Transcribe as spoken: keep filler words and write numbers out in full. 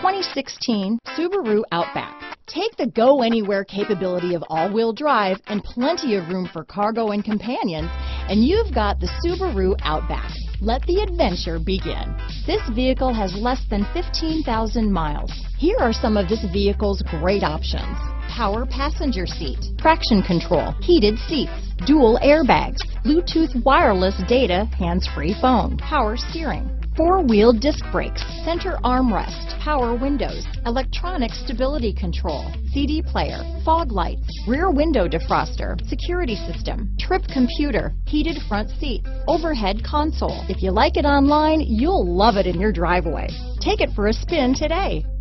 twenty sixteen Subaru Outback. Take the go-anywhere capability of all-wheel drive and plenty of room for cargo and companions, and you've got the Subaru Outback. Let the adventure begin. This vehicle has less than fifteen thousand miles. Here are some of this vehicle's great options: power passenger seat, traction control, heated seats, dual airbags, Bluetooth wireless data, hands-free phone, power steering, four-wheel disc brakes, center armrest, power windows, electronic stability control, C D player, fog lights, rear window defroster, security system, trip computer, heated front seats, overhead console. If you like it online, you'll love it in your driveway. Take it for a spin today.